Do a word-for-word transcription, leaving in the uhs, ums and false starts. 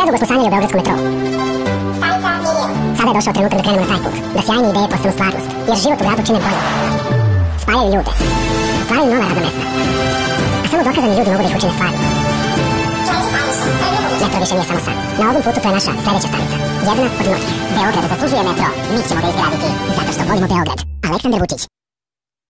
Predugo smo sanjali o beogradskom metrou. Sada je došao trenutak da krenemo na taj put, da sjajne ideje postanu stvarnost, jer život u gradu čine bolje. Spajaju ljude, stvaraju nova radna mesta, a samo dokazani ljudi mogu da ih učine stvari. Metro više nije samo san. Na ovom putu to je naša sledeća stanica. Jedna od mnogih. Beograd zaslužuje metro. Mi ćemo ga izgraditi zato što volimo Beograd. Aleksandar Vučić.